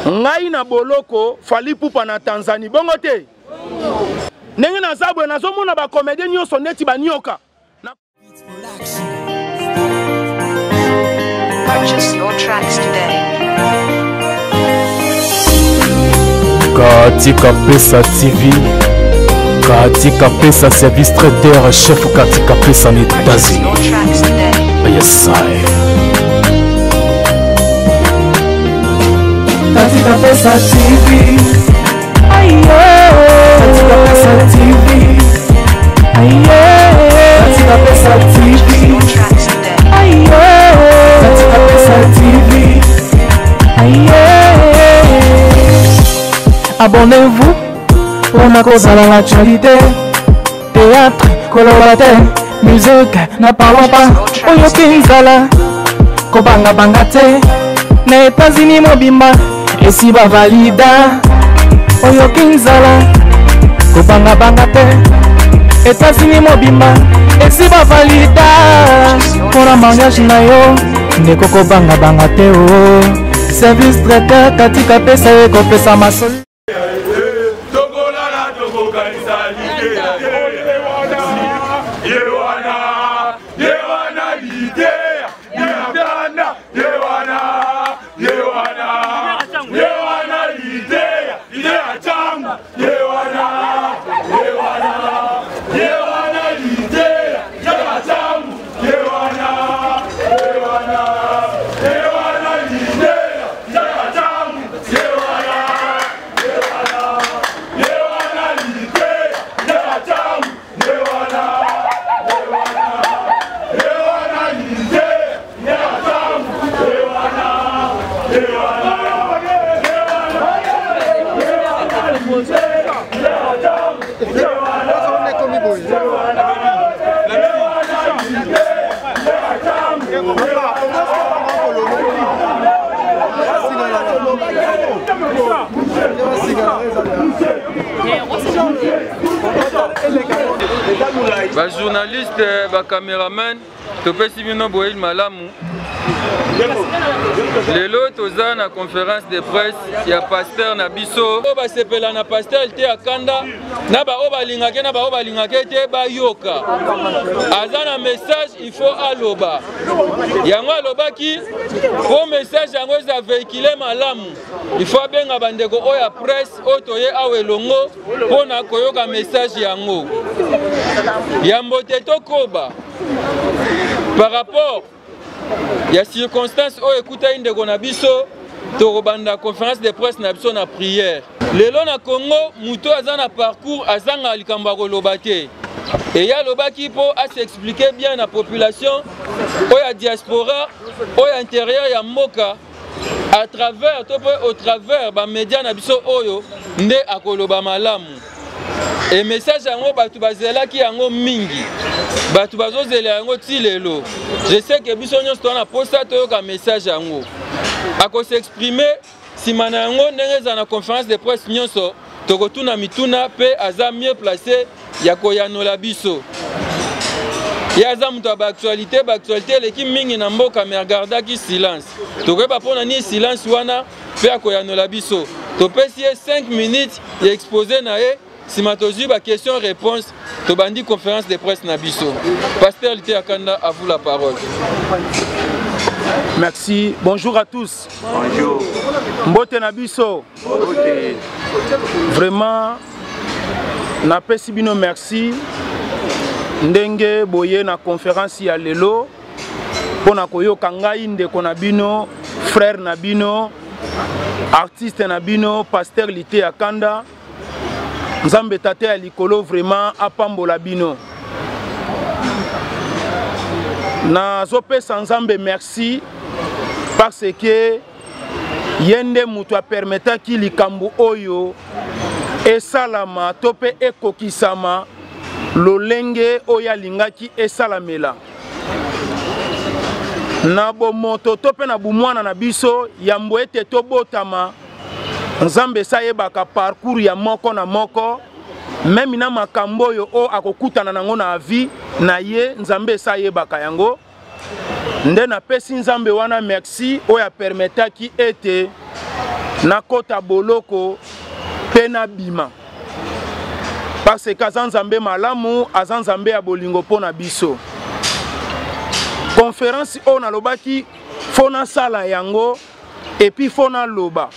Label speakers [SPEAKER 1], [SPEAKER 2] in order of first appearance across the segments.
[SPEAKER 1] ngai na boloko fali pupa na Tanzanie bongo te ndenge na zabwe nazomona ba comédien nyonso neti banioka.
[SPEAKER 2] Purchase your tracks today.
[SPEAKER 3] Katika Pesa TV, Katika Pesa service traiteur, chef Katika Pesa en États-Unis. Yes, I.
[SPEAKER 4] Katika Pesa TV, ayo. Katika Pesa TV, ayo. Katika Pesa TV, ayo. Katika Pesa TV, ayo. Abonnez-vous pour ma cause à l'actualité. Théâtre, colorataire, musique, n'en parlons pas. Oyo Kinzala, Kobanga Bangate, na États-Unis Mobimba, et si ba valida. Oyo Kinzala, Kobanga Bangate, États-Unis Mobimba, et si ba valida. Pour la mariage na yo, Neko Kobanga Bangate o. Service traiteur, Katika Pesa e Kopesa Masoli.
[SPEAKER 5] Ba journaliste, ba cameraman, topesi bino boyil malamu. Lelo toza na conférence de presse ya pasteur na biso. Ba sepela na pasteur te akanda na ba obalingake na ba obalingake te ba yoka. Azana message il faut aloba. Yango alobaki po message yango za véhiculer malamu. Il faut benga bandeko oya presse otoye awelongo pona koyoka message yango. Yambote tokoba par rapport ya circonstance o écouta indeko na biso to banda conférence de presse na biso na prière. Lelo na Congo muto azana parcours azanga likamba koloba te. Et ya lobaki po a s'expliquer bien na population o ya diaspora o ya intérieur ya mboka à travers au travers ba média na biso oyo nde akoloba malamu. Et message yango batu bazela ki yango mingi. Batu bazozela yango ti lelo. Je sais que biso nyonso tona posta toyoka message yango. Ako s'exprimer si mana yango ndenge za na conférence de presse nyonso tokotuna mituna pe aza mieux placé ya koyanola biso. Ya za muto ba actualité l'équipe mingi na mboka me regardaki silence. Tokoyeba pona ni silence wana pe akoyanola biso. Topesi 5 minutes ya exposer na ye. Si ma tozu ba question-réponse, to bandi conférence de presse Nabiso. Pasteur Lité Akanda, à vous la parole.
[SPEAKER 1] Merci. Bonjour à tous.
[SPEAKER 5] Bonjour.
[SPEAKER 1] Mbote Nabiso.
[SPEAKER 5] Mbote.
[SPEAKER 1] Vraiment, na pesi bino merci. Ndenge boye na conférence ya lelo. Pona koyoka ngai ndeko na bino, frère na bino, artiste na bino, pasteur Lité Akanda. Nzambe tate ya likolo vraiment apambola bino. Na zopesa Nzambe merci parce que yende mutu a permettre ki likambu oyo esalama tope ekokisama lolenge oya lingaki esalamela. Na bomoto tope na bumwana na biso yambo ete tobotama Nzambe sa yebaka parcours ya moko na moko même na makambo yo o akokutana nango na vie na ye Nzambe sa yebaka yango nde na pesi Nzambe wana merci o ya permetaki ete na kota boloko pe na bima parce que azanzambe malamu azanzambe ya bolingo pona biso conférence on a lobaki fona sala yango et puis fona loba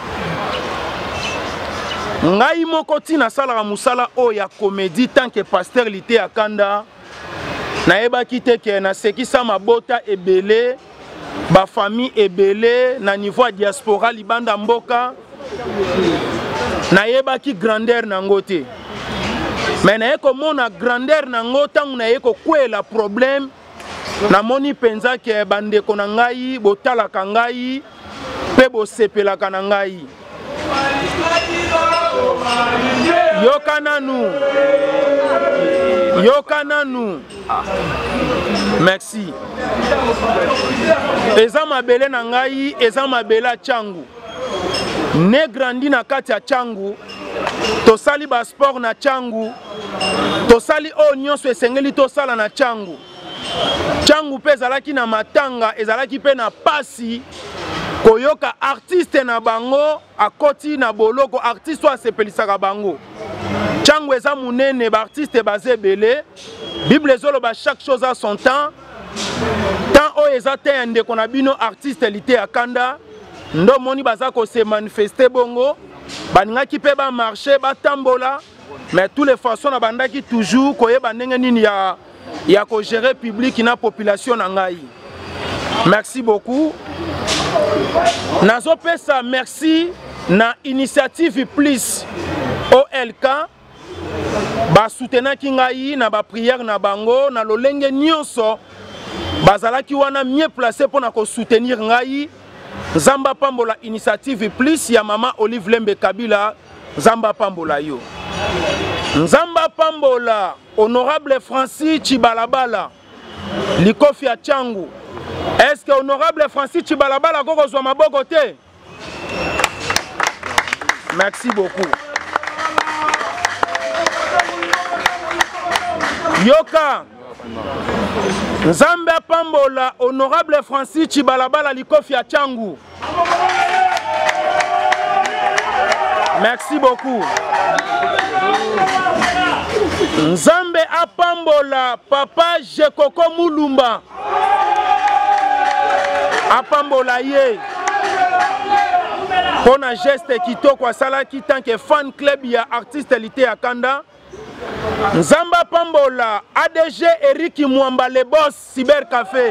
[SPEAKER 1] ngai moko tina sala musala o ya comédie tant que pasteur lité akanda na ebaki te ke na sekisa mabota ebele ba famille ebele na niveau ya diaspora libanda mboka na yebaki grandeur nango te mais na yeko mona grandeur nango tangu na yeko kwela problème na moni penza ke bandeko na ngai botalaka ngai pe bosepelaka na ngai yokananu merci eza mabele na ngai eza mabele a changu ne grandi na kati ya changu tosali ba sport na changu tosali o nyonso esengeli tosala na changu changu pe ezalaki na matanga ezalaki pe na pasi koyoka artiste na bango akoti na boloko artiste asepelisaka bango changu eza munene ba artiste baze ebele bible ezoloba chaque chose à son temps tant o eza te ndeko na bino artiste lité akanda ndo moni baza ko se manifester bongo baningaki pe ba marcher ba tambola mais tous les façons na bandaki toujours koyeba ndenge nini ya ko gérer public na population na ngai. Merci beaucoup. Nazo pesa merci na initiative plus OLK ba soutenaki ngai na ba prière na bango na lolenge nyonso bazalaki wana mieux placé pour na ko soutenir ngai. Zamba pambola initiative plus ya mama Olive Lembe Kabila Zamba pambola yo. Nzamba pambola honorable Francis Chibalabala likofi ya changu. Est-ce que honorable Francis Chibalabala koko zwa maboko te? Merci beaucoup. Yoka Nzambe pambola honorable Francis Chibalabala likofi ya changu. Merci beaucoup. Nzambe apambola papa Jekoko Mulumba apambola ye pona geste kitoko asalaki tant que fan club ya artiste lité akanda. Nzamba pambola ADG Eric Mwamba le boss Cyber Café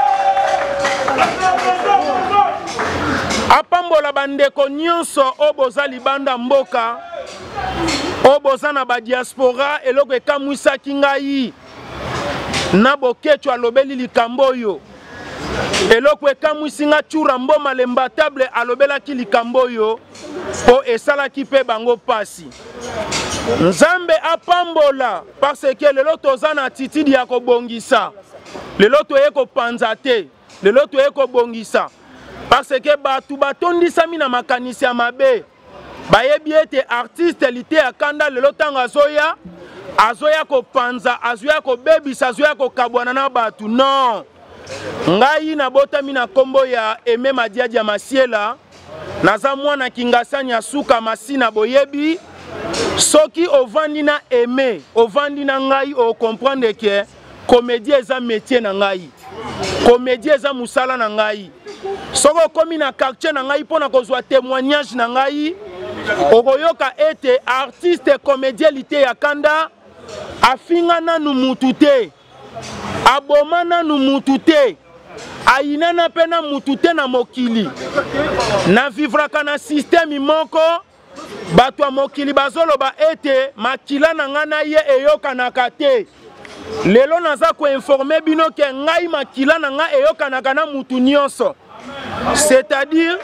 [SPEAKER 1] apambola bandeko nyonso oboza libanda mboka oboza na ba diaspora eloko ekamwisaki ngai na bokecho alobeli likambo oyo eloko ekamwisi nga chura mboma lembatable alobelaki likambo oyo po esalaki pe bango pasi. Nzambe apambola parce que lelo toza na attitude ya kobongisa lelo toye kopanza te lelo toye kobongisa parce que batu batondisami na makanisi ya mabe bayebi ete artiste lité akanda lelo tanga azoya kopanza azoya kobebisa azoya kokabwana na batu non ngai na botami na kombo ya Aimé Madiadi ya Masiela naza mwana kingasani ya suka masina boyebi soki ovandi na Aimé ovandi na ngai o comprendre que comédie eza métier na ngai comédie eza musala na ngai soko komi na quartier na ngai pona kozwa témoignage na ngai okoyoka ete artiste comédien lité ya kanda afinga nanu mutu te aboma nanu mutu te ayinana pe na mutu te na mokili na vivraka na système moko bato ya mokili bazoloba ete makila na nga na ye eyokanaka te lelo naza koinforme bino ke ngai makila na nga eyokanaka na mutu nyonso c'est-à-dire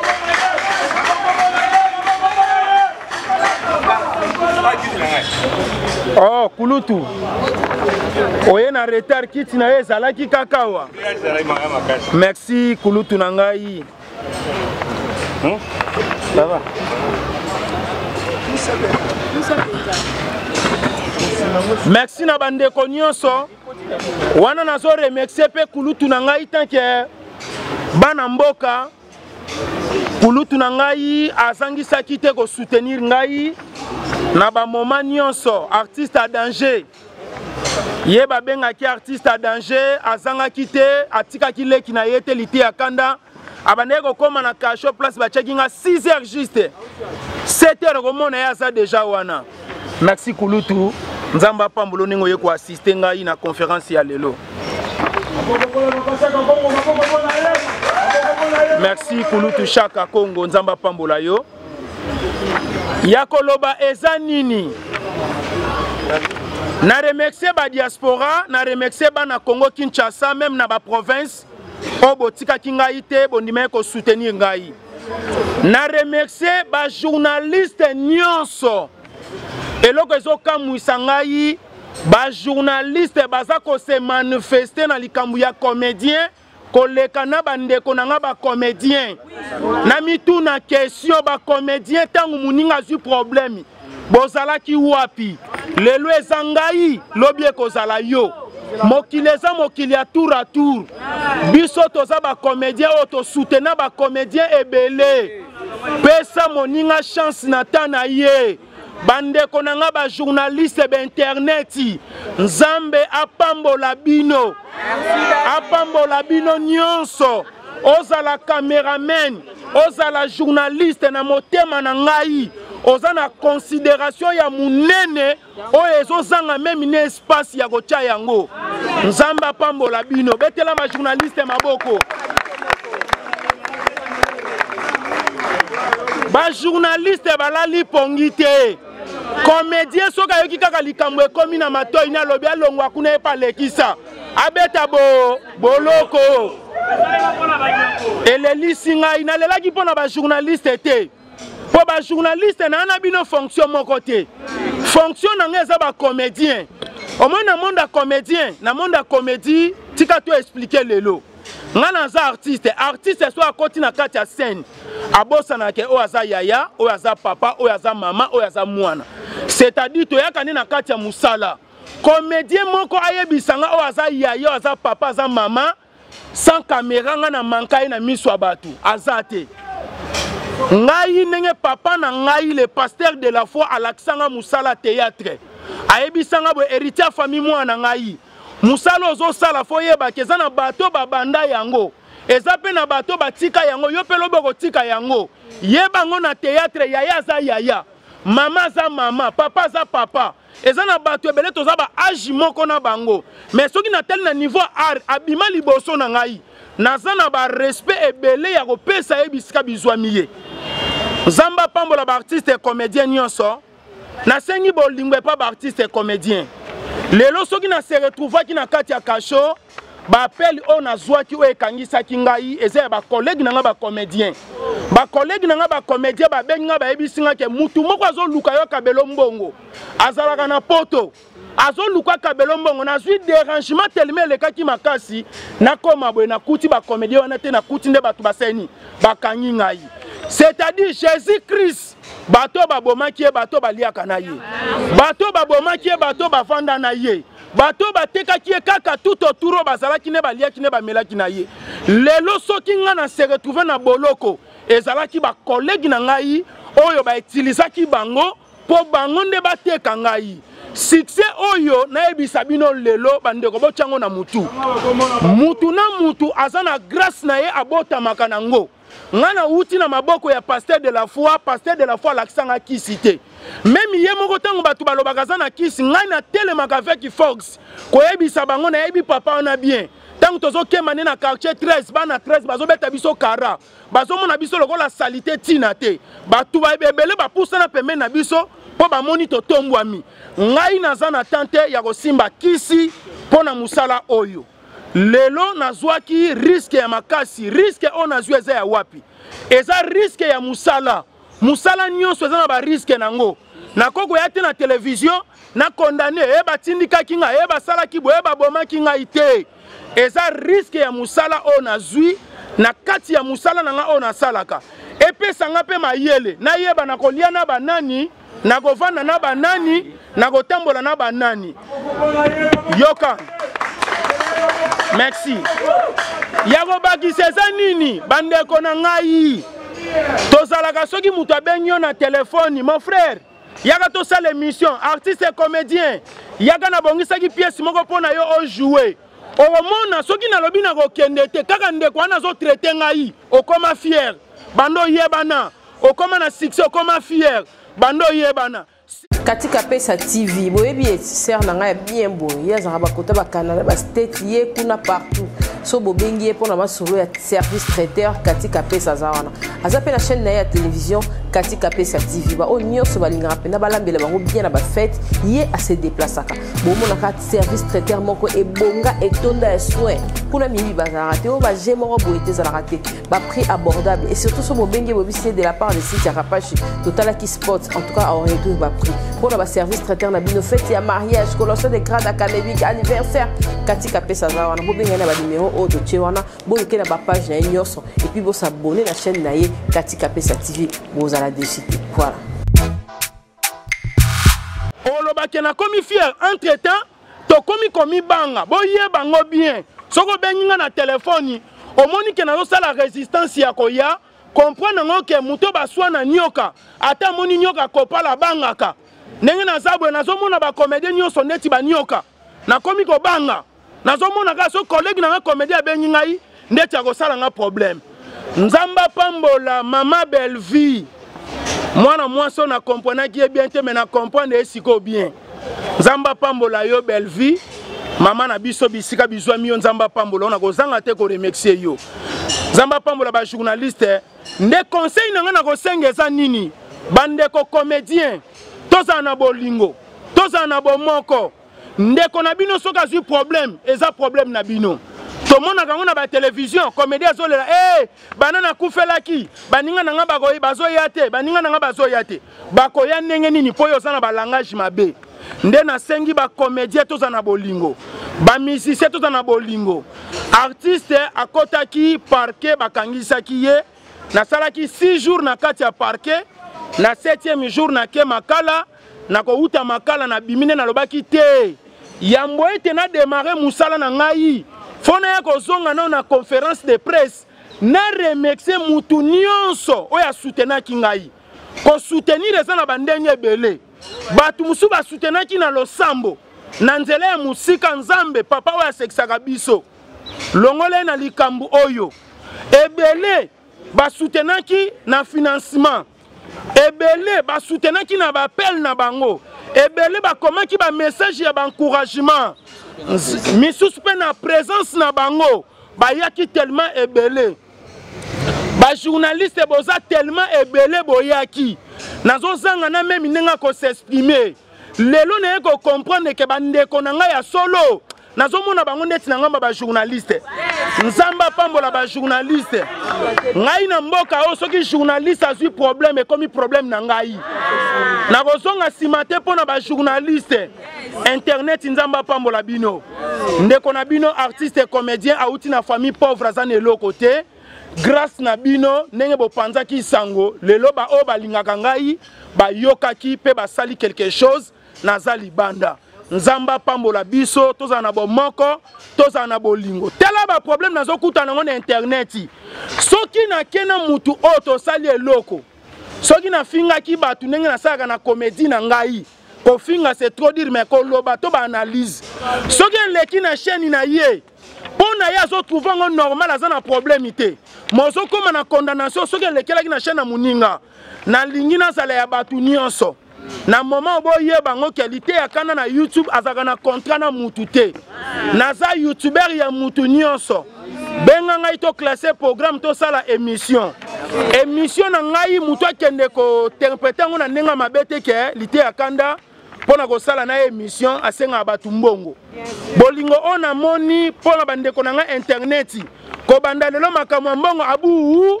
[SPEAKER 1] oh kulutu oye na retard kiti na ye ezalaki kakawa. Merci kulutu na ngai. Ça va. Merci na bandeko nyonso wana nazo remercier pe kulutu na ngai tant que bana mboka kulutu na ngai azangisaki te ko soutenir ngai na ba moment nyonso artiste à danger ye babengaki artiste à danger azangaki te atikaki leki na ye te liti ya kanda abandeki kokoma na kasho place batiaki nga 6 heures juste 7 heures komona ye aza deja wana. Merci kulutu nzamba pambulo ningo ye ko assister ngai na conférence ya lelo. Merci kulutu Chaka Congo nzamba pambola yo. Yakoloba eza nini? Na remercier ba diaspora, na remercier ba na Congo Kinshasa, même na ba province, o botika kingai te bondime ko soutenir ngai. Na remercier ba journaliste nyonso. Eloko ezoka muisa ngai, ba journaliste baza ko se manifester na likambu ya comédien, koleka na bandeko na nga ba comédien. Na mitu na question ba comédien tangu muninga zu problème. Bozala ki wapi? Lelo ezangai lobi ekozala yo. Mokili eza mokili ya tour à tour. Biso toza ba comédien o to soutenir ba comédien ebele. Pesa moninga chance na tana ye. Bandeko na nga ba journaliste be internet. Nzambe apambola bino. Apambola bino nyonso. Ozala cameraman, ozala journaliste na motema na ngai. Oza na considération ya munene oyo ezozanga même ne espace ya kotia yango. Nzamba pambola bino betela ma journaliste maboko. Ba journaliste balali pongite. Comédien soka yoki kaka likambo ekomi na matoi na lobi alongwa kuna epa lekisa. Abeta boloko. Eleli singa inalelaki pona ba journaliste te. Pour les journalistes, nous avons une fonction de mon côté. Fonction de ba comédien. Au moins, dans le monde de comédien, dans le monde de comédie, tu as tout expliqué le lot. Nous avons un artiste. Artiste, soit à côté de la scène. Abosanake, oyaza yaya, oyaza papa, oyaza maman, oyaza mouana. C'est-à-dire que tu as une katia musala. Comédien, mon ko ayebisanga, oyaza yaya, oyaza papa, oyaza maman. Sans caméra, on a manqué na miswa batu. Azate. Ngai nenge papa na ngai le pasteur de la foi Alaksanga Musala théâtre. Ayebisanga bo héritier famille moi na ngai. Musala ozo sala fo yeba keza na bato babanda yango. Eza pe na bato batika yango yo pe loboko tika yango. Yeba ngo na théâtre yaya za yaya. Mama za mama, papa za papa. Eza na bato ebele toza ba agi moko na bango. Mais soki na tel na niveau art abima liboso na ngai. Nazana ba respect ebele ya kopesa ebisika bizwamiye. Zamba pambola ba artiste et comédien nyonso. Na sengi bolingwe pa ba artiste et comédien. Lelo soki na se retrouva ki na kati ya kasho, ba appel o na zwa ki o ekangisa ki ngai eza ba collègue na nga ba comédien. Ba collègue na nga ba comédien ba bengi nga ba ebisinga ke mutu moko azo luka yo kabelo mbongo. Azalaka na poto. Azo luka kabelo mbongo na zui dérangement tellement le kaki makasi na koma boye na kuti ba comédien wana te na kuti nde batu baseni bakangi ngai. C'est-à-dire Jésus-Christ bato babomaki bato baliaka na ye. Bato babomaki bato bafanda na ye. Bato batekaki kaka tout autour bazalaki ne baliaki ne bamelaki na ye. Lelo soki nga na se retrouver na boloko ezalaki ba collègue na ngai oyo ba utilisaki bango po bango nde bateka ngai. Succès oyo na ebisa bino lelo bandeko bochango na mutu. Mutu na mutu azana grâce na ye abota makanango. Ngana uti na maboko ya pasteur de la foi l'aksanga kisite. Même ye moko tango batu balobaka za na kisi ngana telemaka avec Fox. Ko ebisa bango na ebi papa on a bien. Tango tozo kemane na quartier 13 bana 13 bazo beta biso kara. Bazo mona biso lokola salité tina te. Batu ba ebele ba poussa na pembe na biso po ba moni to tombwami. Ngai naza na tante ya kosimba kisi pona musala oyo. Lelo nazwaki risque ya makasi, risque on azwe eza ya wapi. Eza risque ya musala. Musala nyonso eza na ba risque nango. Na koko ya te na télévision na condamné eba tindika kinga eba sala ki boeba boma kinga ite. Eza risque ya musala on azwi na kati ya musala nanga on asalaka. Epesa nga pe mayele na yeba na kolia na banani na govana na banani na kotambola na banani. Yoka. Merci. Yago baki seza nini bandeko na ngai. tozalaka soki mutu abengi yo na telefone mon frère yaka tosala émission artiste et comédien yaka na bongisaki pièce moko mpona yo ojouer omona soki nalobi na kokende te kaka ndeko wana azotraite ngai okoma fier bando yebana okoma na succès okoma fier bando yebana
[SPEAKER 6] Katika Pesa TV boyebi ser na ngai bien boye ya zanga bakota ba Canada ba state ye kuna partout so bobengi ye pona masolo ya service traiteur Katika Pesa zawana azape na chaîne na ya télévision Katika Pesa TV ba onyo so balinga pena balambela bango bien na ba fête ye a se déplaçaka bomona ka service traiteur moko ebonga etonda ya soin kuna mimi bazara te o ba jemoro boyete za la raté ba prix abordable et surtout so bobengi bobisi de la part de site ya Rapachi Total qui sport en tout cas on retrouve ba prix pour le service traiteur na bino fête ya mariage collation de grade académique anniversaire Katika Pesa zawana bobenga na ba numéro o de Chewana boyoke na ba page na nyoso et puis bo s'abonner na chaîne na ye Katika Pesa TV boza la décide voilà
[SPEAKER 1] olobake na komi fier entre temps to komi banga boye bango bien soko benginga na téléphone omoni ke na sala résistance ya koya comprendre ngo ke muto baswa na nyoka ata moni nyoka kopala bangaka ndenge na zabwe nazomona ba comédien nyonso neti ba nyoka na komi ko banga nazomona ka so collègue na comédien bengi ngai ndeti akosala nga problème nzamba pambola mama belle vie mwana mwaso na comprendre qui est bien te mais na comprendre esiko bien nzamba pambola yo belle vie mama na biso bisika bizwa miyo nzamba pambola ona kozanga te ko remercier yo nzamba pambola ba journaliste nde conseil na nga na kosengeza nini bandeko comédien toza na bolingo toza na bomoko ndeko na bino soka zui problème eza problème na bino tomona kango na ba télévision comédien azolela banana kufelaki baninga nanga bakoyi bazoya te baninga nanga bazoya te bakoya ndenge nini po yo sana ba langage mabe nde na sengi ba comédien toza na bolingo ba musicien toza na bolingo artiste akotaki parquet bakangisaki ye na salaki 6 jours na kati ya parquet na 7e jour na ke makala na ko uta makala na bimine na lobaki te yambo ete na démarrer musala na ngai fona ya kozonga na conférence de presse na remercier mutu nyonso oya soutenaki ngai ko soutenir eza na bandenge ebele batu musu ba soutenaki na losambo na nzela ya musika nzambe papa oya sekisaka biso longole na likambu oyo ebele ba soutenaki na financement ebele ba soutenaki na ba appel na bango ebele ba komaki ba message ya ba encouragement misusu pe na présence na bango bayaki tellement ebele ba journaliste boza tellement ebele boyaki nazozanga na même ndenge ko s'exprimer lelo ne ko comprendre ke bandeko na ngai ya solo nazomona bango neti na ngamba ba journaliste nzamba pambola ba journaliste ngai na mboka o soki journaliste azui problème et comme problème na ngai na kozonga simate pona ba journaliste internet nzamba pambola bino ndeko na bino artiste et comédien auti na famille pauvre azane lo côté grâce na bino ndenge bopanzaki sango lelo ba o balingaka ngai ba yokaki pe ba sali quelque chose na zali banda nzamba pambola biso toza na bomoko toza na bolingo tela ba problème nazo kutana na internet soki na kena mutu o to sali eloko soki na finga ki batu ndenge na saka na comédie na ngai ko finga c'est trop dire mais ko loba to ba analyse soki leki na chaîne na ye pona ya zo trouver ngo normal azana problème ité mozo koma na condamnation soki lekelaki na chaîne na muninga na lingi na sala ya batu nyonso na moment boye bango qualité ya kana na YouTube azaka na contrat na mutu te naza youtuber ya mutu nyonso benga ngai to classer programme to sala émission na ngai mutu akende ko interpréter ngo na nenga mabete ke lité ya kanda pona ko sala na émission asenga batu mbongo bolingo ona moni pona bandeko na nga internet ko banda lelo makamwa mbongo abu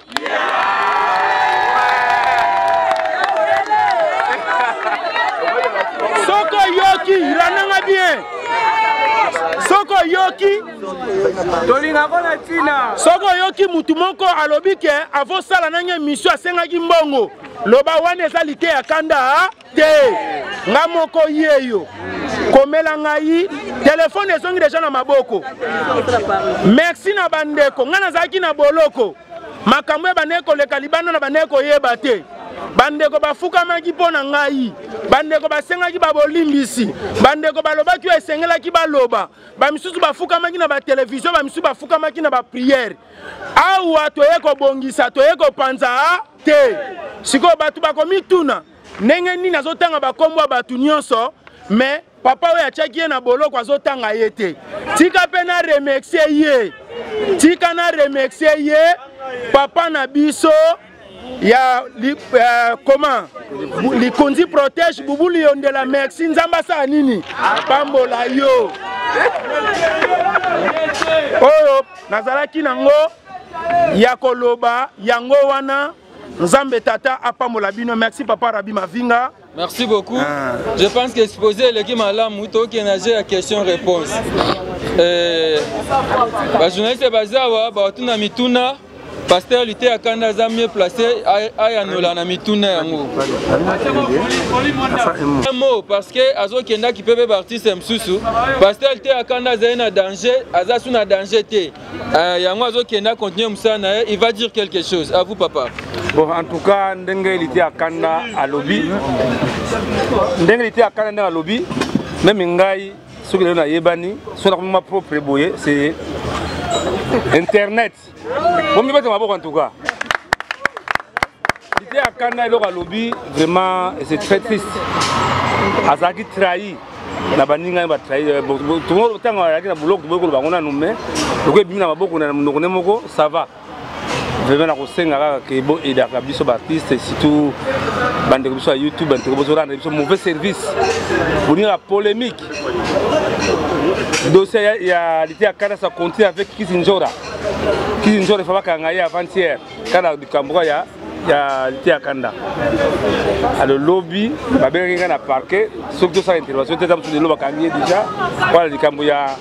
[SPEAKER 1] soko yoki rananga bien soko yoki tolinga kona tina soko yoki mutu moko alobi ke avo sala nanye mission asengaki mbongo loba wane eza lite ya kanda te nga moko yeyo komela ngai telefone ezongi deja na maboko merci na bandeko nga nazalaki na boloko makambo ya baneko leka libanda na baneko yeba te bandeko bafukamaki mpo na ngai bandeko basengaki babolimbisi bandeko balobaki oyo esengelaki baloba bamisusu bafukamaki na batelevizio bamisusu bafukamaki na bapriere awa toye kobongisa toye kopanza te sikoyo bato bakomituna ndenge nini azotanga bakombo ya bato nyonso me papa oyo atiaki ye na boloko azotanga ye te tika mpe na remercie ye tika na remercie ye papa na biso ya comment Likondi protège bubu liondela merci nzamba sa nini pambola yo oyo nazalaki nango ya koloba yango wana nzambe tata apambola bino merci papa Rabi Mavinga.
[SPEAKER 5] Merci beaucoup. Je pense que exposer l'équipe malamu to qui n'a la question réponse. Ba journaliste bazawa ba tuna mituna pasteur lité akanda za mieux placé aya nola na mituna yango. Un mot parce que azo kenda qui peut artiste msusu pasteur lité akanda za na danger aza suna danger te. Yango azo kenda continuer musana il va dire quelque chose. À vous papa.
[SPEAKER 7] Bon, en tout cas, ndenge liti akanda à lobby. Ndenge liti akanda à lobby. Même ngai, ce que na yebani, sur ma propre boye, c'est Internet. Bon, mais en tout cas. Liti akanda à lobby, vraiment, c'est très triste. Azaki trahi. Na baninga ba trahi. Tout le monde temps avec na boulot, beaucoup ba on a nommé. Donc bimina maboko na mnokone moko, ça va. Vraiment na kosenga ke bo edaka biso ba artiste surtout bande biso à YouTube bande biso rendre biso mauvais service pour la polémique dossier ya liti akana ça continue avec Kizinjora fa bakanga ya avant-hier kana dikambwa ya liti akanda alors lobby ba benga na parquet surtout ça intervention tete sur le lobby kangi déjà voilà dikambo ya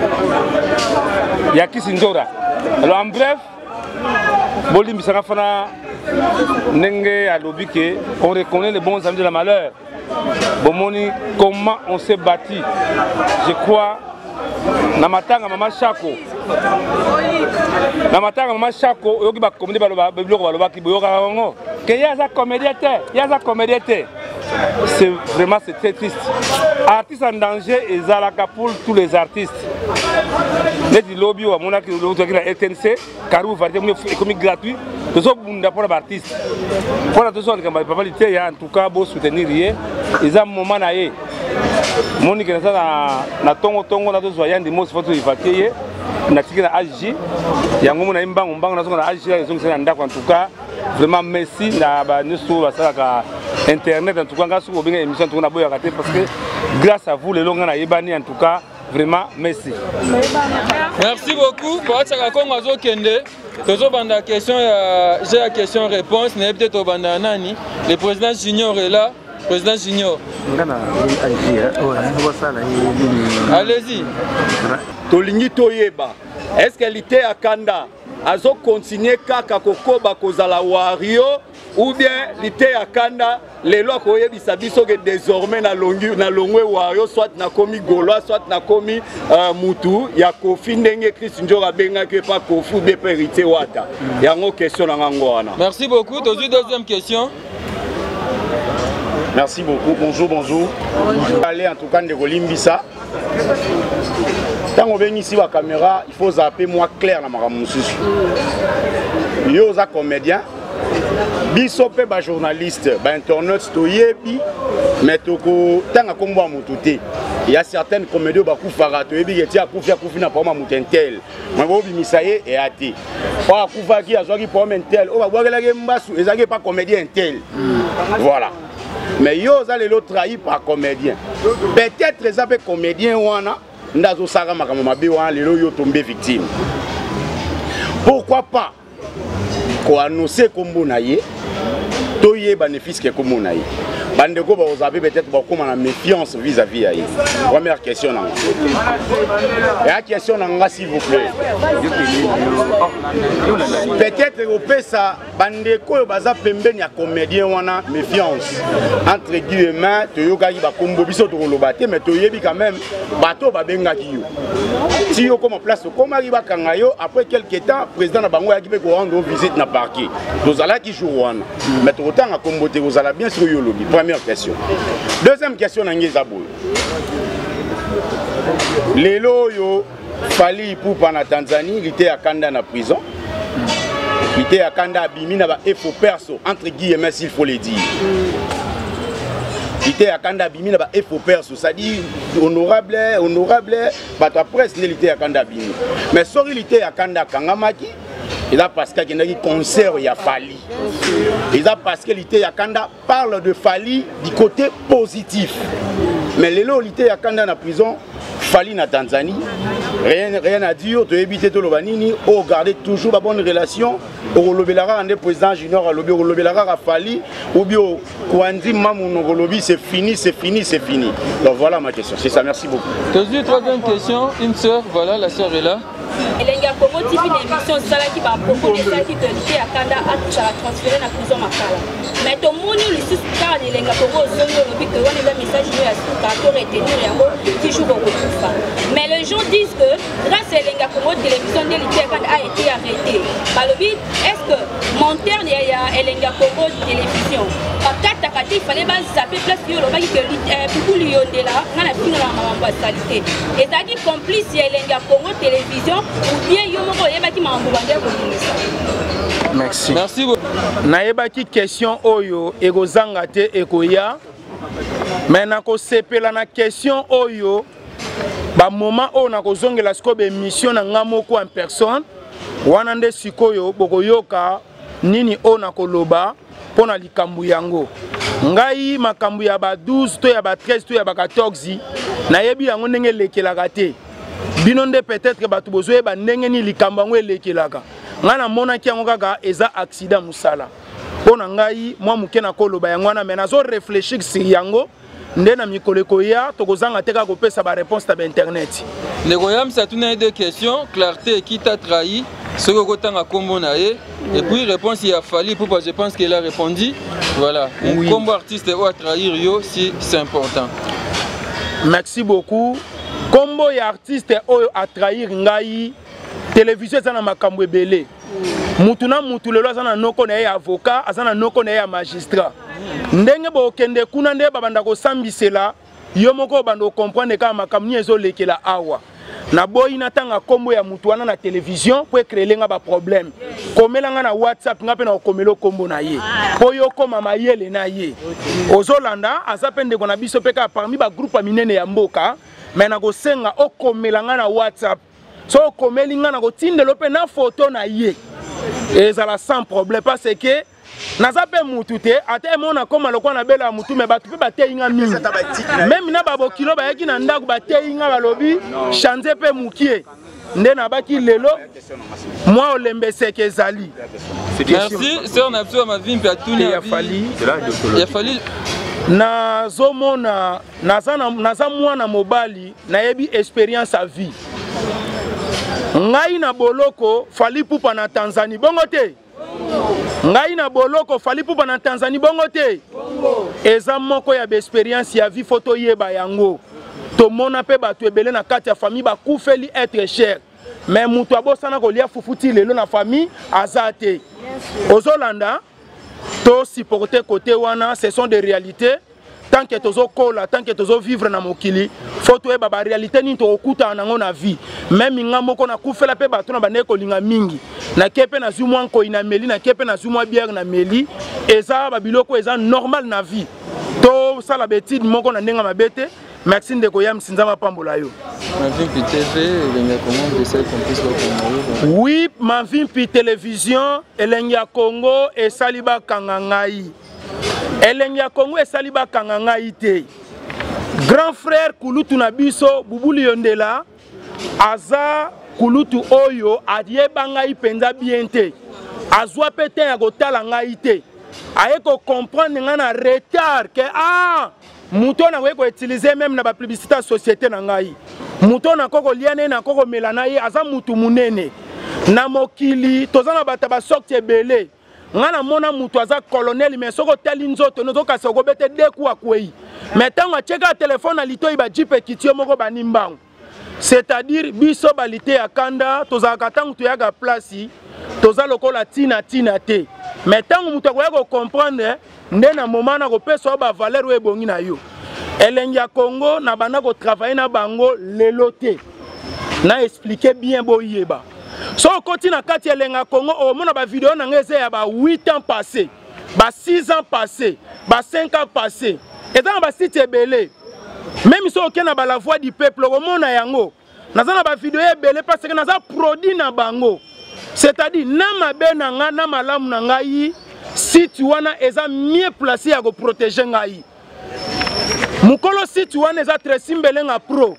[SPEAKER 7] Kizinjora alors en bref Bolim Bisarafana Nenge a lobby que on reconnaît les bons amis de la malheur. Bomoni, comment on s'est bâti. Je crois Namatanga Mama Chako. Namatanga Mama Chako, Yogi ba comédie baloba, baloba ki boyoka ngo. Que yaza comédiette. C'est vraiment c'est très triste. Artistes en danger et zalaka pour tous les artistes. Les lobby ou monaki l'autre qui la RTNC, Karou va dire économique gratuit. Tous autres bunda pour les artistes. Pour la tous autres comme papa l'ité en tout cas beau soutenir rien. Ils ont moment naé. Monique na tongo na tous voyants des mots faut évacuer. Na tiki na AJ. Yango na imbango na AJ les gens c'est ndako en tout cas. Vraiment merci na ba nyusu basaka internet en tout cas ngasu obinga émission tout na boya kate parce que grâce à vous les longs na yebani en tout cas vraiment merci.
[SPEAKER 5] Merci beaucoup pour ça Kongo zo kende. Tozo banda question j'ai la question réponse n'est peut-être au banda nani le président Junior est là. Président Junior. Allez-y.
[SPEAKER 8] Tolingi toyeba. Est-ce qu'elle était à Kanda? Azo continuer kaka kokoba kozala wario ou bien l'ité à Kanda les lois koyebisa biso que désormais na longwe wario soit na komi golois soit na komi mutu ya kofi ndenge Christ Njora benga que pas kofu be hérité wata. Yango question na ngango wana.
[SPEAKER 5] Merci beaucoup. Deuxième question.
[SPEAKER 8] Merci beaucoup. Bonjour. Allez en tout cas de Golimbisa. Quand on vient ici la caméra, il faut zapper moi clair na maramususu. Yo za comédien, biso pe ba journaliste, ba internet to yebi, mais toko tanga kombo mututé. Il y a certaines comédies ba kufara to yebi yeti akufia kufina pa ma mutentel. Moi bo bimisaye et até. Pa kufa ki azwaki pa mentel, o ba bwagela ke mbasu ezaki pas comédien tel. Voilà. Mais yo za lelo trahi par comédien. Peut-être les abe comédien wana ndazo sara makambo mabe wana lelo yo tombé victime. Pourquoi pas ko annoncer kombo na ye to ye bénéfice ke kombo na ye. bandeko ba ozabe peut-être ba comme na méfiance vis-à-vis ya. Première question na. Et la question na s'il vous plaît. Peut-être au pesa bandeko baza pembeni ya comédien wana méfiance entre guillemets to yokaki ba kombo biso to lobate mais to yebi quand même bato ba bengaki yo. Si yo comme place comme arriba kanga yo après quelques temps président na bango yaki pe ko rendre visite na parquet. Tozala ki jour wana. Mais to autant a kombote ozala bien sur yo lobi. Première question. Deuxième question na ngeza boy. Lelo yo Fally Ipupa na Tanzanie, il était à Kanda na prison. Il était à Kanda abimi na ba faux perso entre guillemets s'il faut le dire. Il était à Kanda abimi na ba faux perso, ça dit honorable, parce après il était à Kanda abimi. Mais sorry il était à Kanda Kangamaki. Et là parce qu'il y a un concert il y a Fally. Et là parce qu'il était à Kanda parle de Fally du côté positif. Mais les lots il était à Kanda na prison. Fally na Tanzanie, rien à dire, de éviter tout le banini, ou garder toujours la bonne relation, au Lobelara, un président junior, au Lobelara à Fally, ou bien quand on dit Mamou c'est fini, c'est fini, c'est fini. Donc voilà ma question, c'est ça, merci beaucoup.
[SPEAKER 5] Troisième question, une sœur, voilà, la sœur est là.
[SPEAKER 9] Elenga Congo TV l'émission ça qui va propos de ça qui te dit à Kanda a transféré na prison makala. Mais to moni le sous car Elenga Congo zongo le but que on est un message à pour retenir yango toujours au retour. Mais les gens disent que grâce à Elenga Congo télévision de l'ITER a été arrêté. Par le but est-ce que monteur il y a Elenga Congo télévision. Par quatre il fallait pas zapper place sur le bail que beaucoup liondé là on a fini la maman salité. Et ça dit complice Elenga Congo télévision.
[SPEAKER 1] Merci.
[SPEAKER 5] Merci beaucoup.
[SPEAKER 1] Naebaki question oyo ekozanga te ekoya. Mais nako sepela na question oyo ba moment o nako zongela siko be mission na ngamoko en personne. Wana nde sikoyo bokoyoka nini o nako loba pona likambu yango. Ngai makambu ya ba 12 to ya ba 13 to ya ba 14 nayebi yango ndenge lekelaka te. Binonde peut-être batu bozoe ba ndenge ni likambo ngo elekelaka ngana mona ki yango kaka eza accident musala pona ngai mwa muke na koloba yango wana mais nazo réfléchir sur yango nde na mikoleko ya tokozanga teka ko pesa ba réponse ta internet
[SPEAKER 5] le royaume ça tourne deux questions clarté qui t'a trahi ce que kotanga kombo na ye et puis réponse il a fallu pour je pense qu'il a répondu voilà oui. Combo artiste ou à trahir yo si c'est important.
[SPEAKER 1] Merci beaucoup. Combo ya artiste oyo a trahir ngai télévision za na makambo ebele mutu na mutu lelo za na noko na avocat azana noko na magistrat ndenge bo kende kuna nde babanda ko sambisela yo moko bando comprendre ka makambo ni ezo lekela awa na boyi na tanga combo ya mutu wana na télévision pour créer nga ba problème komelanga na WhatsApp nga pe na komelo combo na ye po yo koma mayele na ye ozolanda azapende ko na biso peka parmi ba groupe minene ya mboka. Mais na go senga okomelanga na WhatsApp so okomelinga na go tindelo pe na photo na ye ezala sans problème parce que naza pe mutu te ate mona koma lokwa na bela mutu me batu pe bateyinga mingi même na babokilo bayaki na ndaku bateyinga balobi chanze pe mukie nde na baki lelo moi olembe seke ezali.
[SPEAKER 5] Merci sœur na biso ma vie mpe tuni ya Fally ya Fally nazomona naza mwana mobali nayebi expérience à vie ngai na boloko Fally Ipupa na Tanzanie bongo te ngai na boloko Fally Ipupa na Tanzanie bongo te eza moko ya expérience ya vie photo yeba yango tomona pe batu ebele na kati ya famille bakufeli être cher mais mutu abosana kolia fufuti lelo na famille azate ozolanda to supporter côté wana ce sont des réalités tant que tozo kola tant que tozo vivre na mokili faut to eba ba réalité ni to okuta nango na vie même nga moko na kufela pe bato na bande ko linga mingi na kepe na zumwa nko ina meli na kepe na zumwa bière na meli eza ba biloko eza normal na vie to sala betide moko na ndenga mabete. Merci de koyam sinzama pambola yo. Mavimpi TV Elenga Congo de celle complice au Congo.
[SPEAKER 1] Oui, Mavimpi télévision Elenga Congo et Saliba Kangangai. Elenga Congo et Saliba Kangangai te. Grand frère Kulutu Nabiso Bubuli Yondela Aza Kulutu Oyo adie bangai penza biente. Azwa pete ya gotala ngai te. aye ko comprendre ngana retard que ah muto na we ko utiliser même na ba publicité société na ngai muto na koko liane na koko melana ye aza mutu munene na mokili tozana bata ba sorti ebele ngana mona mutu aza colonel mais soko teli nzoto nozo kasa ko bete deku akwei mais tango cheka téléphone na lito iba jipe kitio moko banimbango c'est-à-dire biso balite ya kanda tozaka tango to yaga place toza lokola tina te mais tango mutu akoya ko comprendre nde na moment na ko pesa ba valeur we bongi na yo elengi ya Congo na bana ko travailler na bango lelote na expliquer bien boyeba so koti na kati elenga Congo o mona ba vidéo na ngeze ya ba 8 ans passés ba 6 ans passés ba 5 ans passés et dans ba site ebele même si aucun na ba la voix du peuple o mona yango naza na ba vidéo ebele parce que naza produit na bango c'est-à-dire na mabe na nga na malamu na ngai site wana eza mieux placé ya ko protéger ngai mukolo site wana eza très simbelenga pro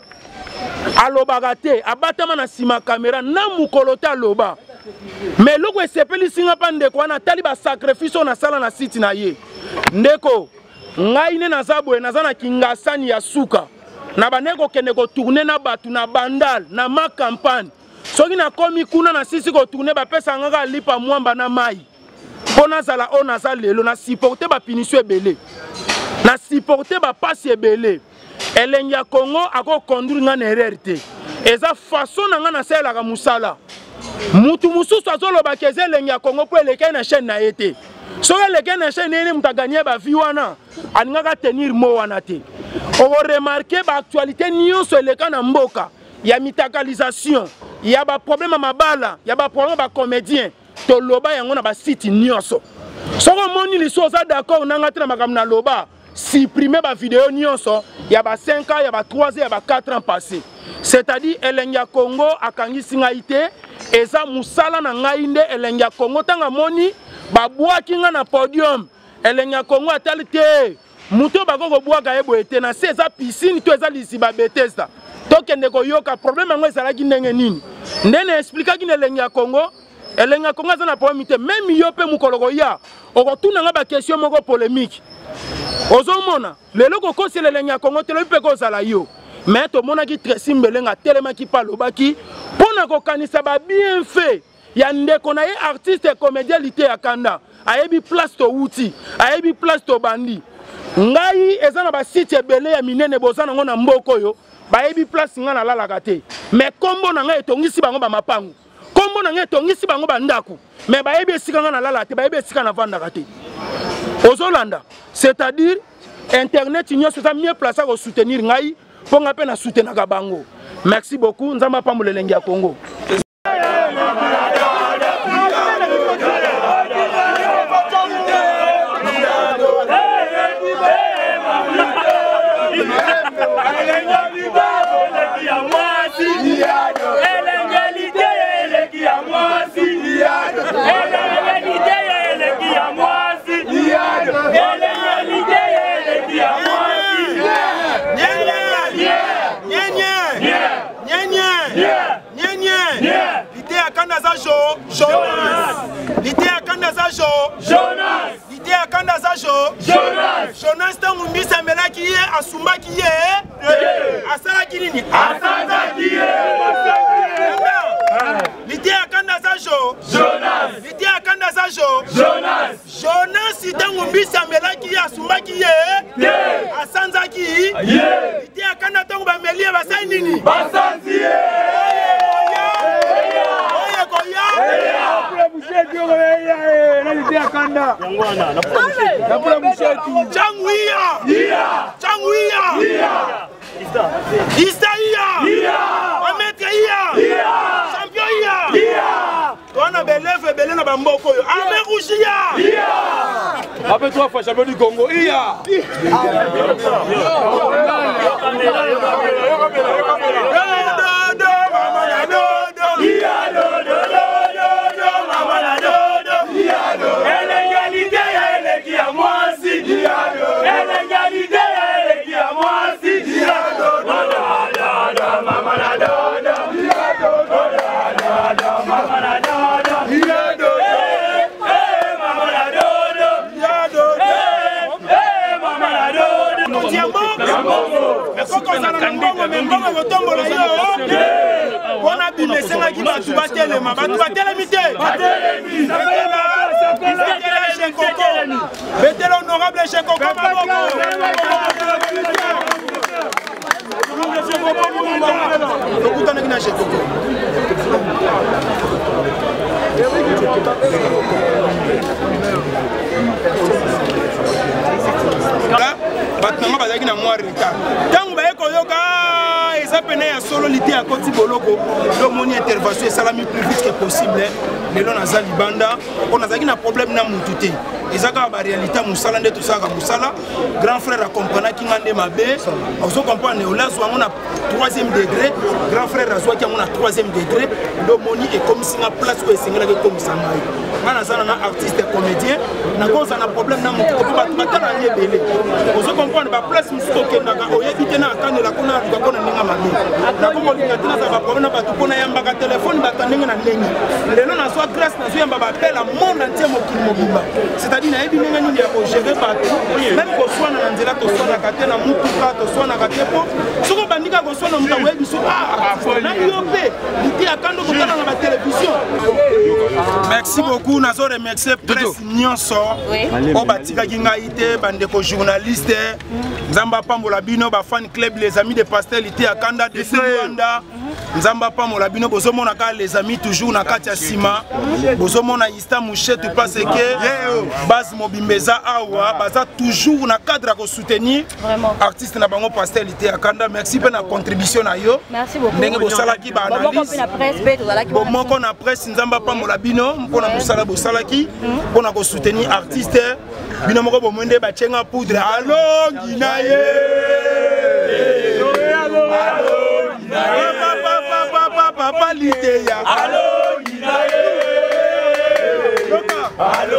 [SPEAKER 1] alobaka te abatama na sima caméra na mukolo ta loba mais loko esepeli singa pa ndeko wana tali ba sacrifice na sala na site na ye ndeko ngai ne naza boye naza na kingasani ya suka na baneko kende ko tourner na batu na bandal na ma campagne soki na komi kuna na sisi ko tourner ba pesa ngaka lipa mwamba na mai pona zala ona za lelo na supporter ba punition ebele na supporter ba passe ebele elengi ya Congo ako conduire nga na erreur te eza façon na nga na sala ka musala mutu mususu azoloba ke elengi ya Congo po eleka na chaîne na yete so eleka na chaîne ne muta gagner ba vie wana aningaka tenir mo wana te o remarquer ba actualité nyonso eleka na mboka ya mitakalisation ya ba problème mabala ya ba problème ba comédien to loba yango na ba site nyonso soko moni liso za d'accord na ngati na makambo na loba supprimer ba vidéo nyonso ya ba 5 ans ya ba 3 ans ya ba 4 ans passés c'est-à-dire elengi ya Congo akangisi ngai te eza musala na ngai nde elengi ya Congo tanga moni ba bwaki nga na podium elengi ya Congo atali te muto bakoko bwaka ebo ete na se eza piscine to eza lisiba Bethesda tokende koyoka problème yango ezalaki ndenge nini ndene expliquaki na elengi ya Congo elengi ya Congo aza na problème te même yo pe mukoloko ya okotuna nga ba question moko polémique ozomona lelo kokosi elengi ya Congo telo pe kozala yo mais to monaki Tresimbelenga telemaki pa lobaki pona kokanisa ba bien fait ya ndeko na ye artiste et comédien lité ya kanda ayebi place to wuti ayebi place to bandi ngai eza na ba site ebele ya minene bozana ngo na mboko yo bayebi place nga na lalaka te mais kombo na ngai etongisi bango ba mapangu kombo na ngai etongisi bango ba ndaku mais bayebi esika nga na lalaka te bayebi esika na vandaka te ozolanda c'est-à-dire internet nyonso eza mieux placé à soutenir ngai po nga pe na soutenaka bango merci beaucoup nzamba pambola elengi ya Congo Jonas tangu mbisa melaki ye asumbaki ye asalaki nini asanzaki ye lité akanda za Jonas lité akanda za Jonas tangu mbisa melaki ye asumbaki ye asanzaki ye lité akanda tangu bamelie basai nini basanzi ye
[SPEAKER 7] Après 3 fois champion du Congo,
[SPEAKER 1] parti ya mbongo ekokosala na mbongo me mbongo kotombola yo mpona bima esengaki bato batelema bato batelemi te betela honorable Chekoko maboko tokutanaki na Chekoko bato nanga bazalaki na mwa retard ntango baye koyoka eza pene ya solo lite ya koti boloko tomoni intervention esalami plus vite que possible lelo naza libanda mpo nazalaki na problème na mutu te eza kaka baréalité ya mosala nde tosalaka mosala grand frère akomprenaki nga nde mabe ozokomprendre olazo yango na 3e degré grand frère azwaki yango na 3e degré ndomoni ekomisi nga place oyo esengelaki ekomisa ngai nga naza na artiste comédien nakoza na problème na motu mpo bato batala yango ebele ozokomprendre baplace mosusu okendaka oyebi te na akandela kuna aluka mpona ndenge mabe nakokolinga te naza baproblème na bato mpona yambaka telefone bato ndenge na ndenge lelo nazwa grâce nazoyamba bapela monde entier mokili mobimba c'est-à-dire nayebi ndenge nini ya kogere bato meme koswana na nzela toswanaka te na mutuka toswanaka te mpo soki obandika koswana moto akoyebi so nabi yo mpe liti akando kotala na batelevizio. Merci beaucoup nazo remercier presse nyonso oyo batikaki ngai te bandeko journaliste nzambe apambola bino bafan club les amis de pasteur liti akanda de Rwanda nzamba pambola bino bozomona ka les amis toujours na kati ya sima bozomona Ista Mouchetou parce que base mobimbeza awa baza toujours na cadre à soutenir artiste na bango pasteur lité akanda merci pe na contribution na yo ndenge bosalaki ba analyse moko na presse nzamba pambola bino mpona mosala bosalaki mpona ko soutenir artiste bino moko bomwende bachenga poudre alongi na ye papa liteya allo inaye allo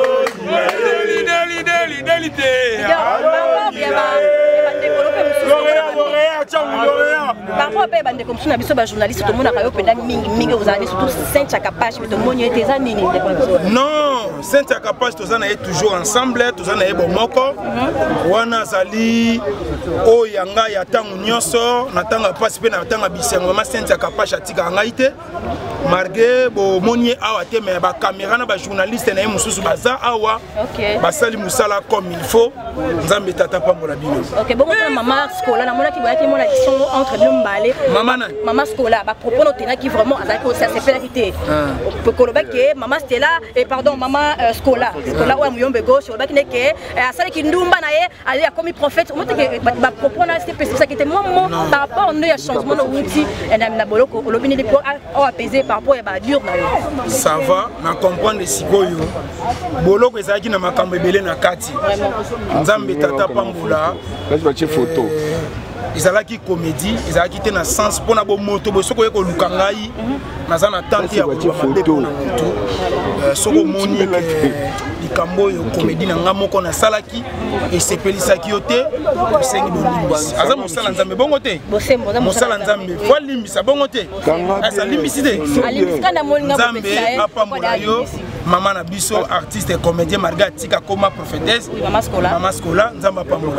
[SPEAKER 10] parfois pe bande comme na biso ba journaliste to mona kayo penda mingi ozali surtout Saint Chakapache to monyo teza nini
[SPEAKER 1] non Saint Chakapache to zana est toujours ensemble to zana ebo moko wana zali o yanga ya tangu nyonso na tanga passe pe na tanga bisengo ma Saint Chakapache atika ngaite marge bo monye awa te mais ba caméra na ba journaliste na mususu baza awa basali musala comme il faut nzambe tata pambola bino.
[SPEAKER 10] OK bon maman Scola na mona ki boyaki mona qui sont entre nous mbalé maman Scola ba propos notena qui vraiment avec ça c'est pénalité pour koloba ke maman Stella et pardon maman Scola wa muyombe gauche koloba ki ne ke asali ki ndumba na ye ali a comme prophète on que ba propos na c'était ça qui était moi par rapport au changement de outil et na boloko kolobi ne pour apaiser par rapport à ba dur na yo
[SPEAKER 1] ça va na comprendre sikoyo boloko ezaki na makambo ebele na kati nzambe tata pambola
[SPEAKER 7] photo
[SPEAKER 1] ezalaki comédie ezalaki te na sens mpona bomoto soko ye koluka ngai naza na tante ya koluka mabe mpona moto soko omoni likambo oyo comédie na nga moko nasalaki esepelisaki yo te osengi bolimbisi aza mosala nzambe bongo te mosala nzambe fo alimbisa bongo te alimbisi te nzambe apambola yo mama na biso artiste et comédien marga tika koma prophétesse mama Scola nzambe apambola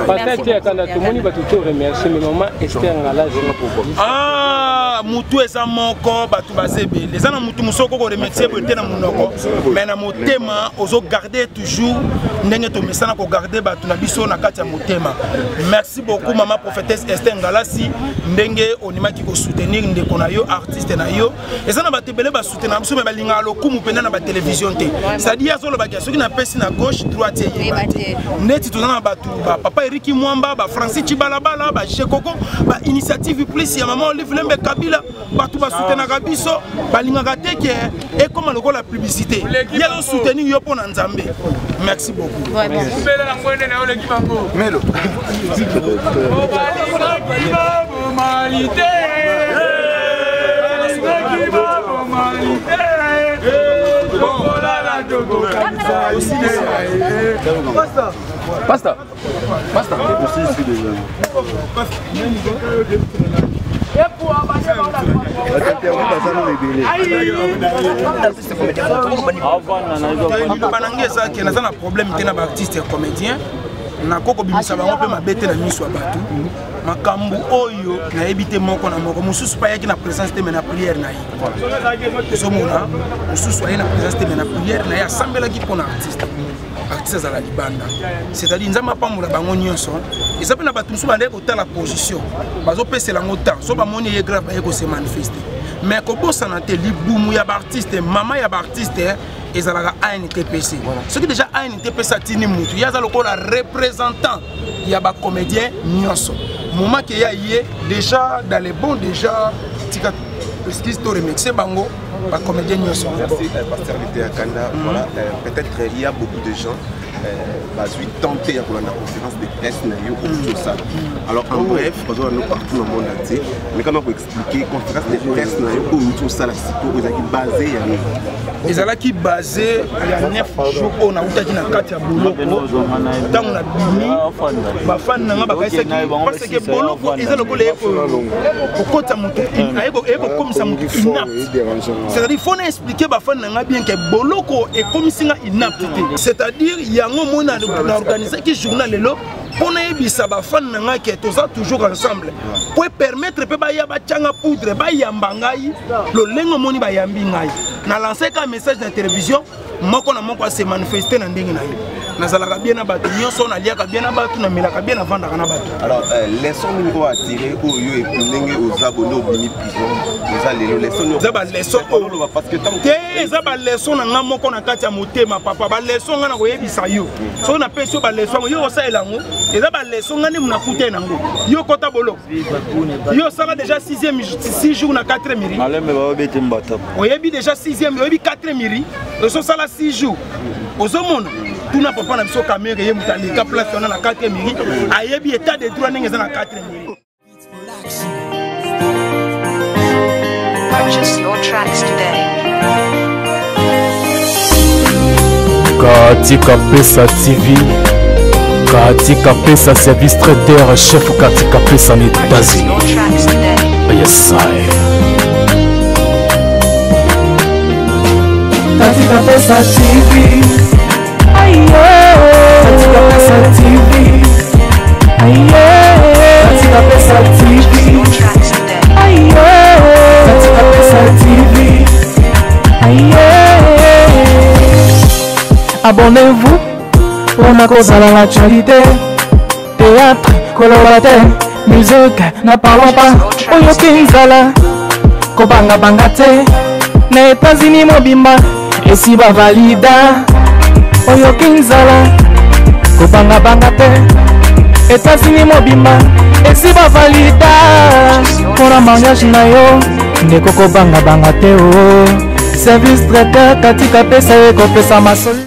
[SPEAKER 1] ah mutu eza moko batu bazebe les ana mutu musoko ko remercier bote na munoko mais na motema ozo garder toujours ndenge to mesana ko garder batu na biso na kati ya motema. Merci beaucoup mama prophétesse Esther Ngalasi ndenge onimaki ko soutenir ndeko na yo artiste na yo eza na batebele ba soutenir biso ba linga lokumu penda na ba télévision te c'est-à-dire azolo ba soki na pesi na gauche droite ye neti to na batu ba papa Eriki Mwamba ba Francis Chibalabala ba Chekoko ba initiative plus ya maman Olive Lembe Kabila batu ba soutenir ka biso ba linga te ke et comme le la publicité ya lo soutenir yo pona nzambe. Merci beaucoup. Melo.
[SPEAKER 7] Pasta.
[SPEAKER 1] Banangé ça qui a un problème de l'artiste et comédien. nakoko bimisa bango pe mabete na miso ya bato makambo oyo nayebi te moko na moko mosusu pa yaki na présence te me na prière na ye ozomona mosusu aye na présence te me na prière na ye asambelaki mpona artiste azala libanda c'est-à-dire nzambe apambola bango nyonso eza mpe na bato mosusu bandeki kotala position bazopesela yango temps so bamoni ye grave baye kose manifeste mais kobosana te libumu ya baartiste mama ya baartiste ezalaka ANTPC ce qui déjà ANTPC atini mutu ye aza lokola représentant ya bacomédien nyonso moment ke ya ye déjà dans les bons déjà tika esquisse to remixer bango bacomédien nyonso.
[SPEAKER 11] Merci pasteur Lité Kanda. Voilà, peut-être il y a beaucoup de gens tentés pour la conférence de presse tout ça. Alors en bref, nous partout dans le monde entier, mais comment vous expliquer conférence de presse tout ça là, c'est basé
[SPEAKER 1] ezalaki basé ya 9 jours on a utaki na kati ya boloko ntango na bimi bafani nanga bakaisaki parce que boloko eza lokola kokota moto ekokomisa moto inapte c'est-à-dire faut expliquer bafani nanga bien que boloko ekomisinga inapte c'est-à-dire yango mona na organiser ki journal lelo pour yebisa bafani nanga ke toza toujours ensemble pour permettre pe baya bachanga poudre bayamba ngai lolengo moni bayambi ngai na lancer un message de télévision moko na moko se manifester na ndenge na ye nazalaka bien na bato nyonso na liaka bien na bato na melaka bien avant na bato.
[SPEAKER 11] Alors leçon nous va attirer au yo et ndenge aux abonnés au mini prison les allez leçon
[SPEAKER 1] za ba leçon
[SPEAKER 11] parce que tant
[SPEAKER 1] que za ba leçon na nga moko na kati ya motema papa ba leçon nga na koyebisa yo so na peso ba leçon yo osaela ngo eza ba leçon nga ni muna kuté nango yo kota bolo yo sala déjà 6 jours na 4 miri
[SPEAKER 12] maleme ba bete mbata
[SPEAKER 1] oyebi déjà 6e oyebi 4 miri so sala 6 jours ozomona tuna papa na biso caméra ye mutalika place on na 4 miri ayebi état de droit ndenge za na 4 miri.
[SPEAKER 2] Purchase your tracks today.
[SPEAKER 3] Katika Pesa TV, Katika Pesa Service Traiteur, chef Katika Pesa en États-Unis. Yes, I.
[SPEAKER 4] Katika Pesa TV, Katika Pesa TV, Katika Pesa TV, Katika Pesa TV, abonnez-vous pour na kozala l'actualité, théâtre, colorate, musique, na parlons pas, oyo kinzala, kobanga banga te, na États-Unis mobimba, esi ba valida, oyo kinzala, kobanga banga te, États-Unis mobimba, esi ba valida, pona mariage na yo, ndeko kobanga banga te o, service traiteur Katika Pesa ekopesa masoli.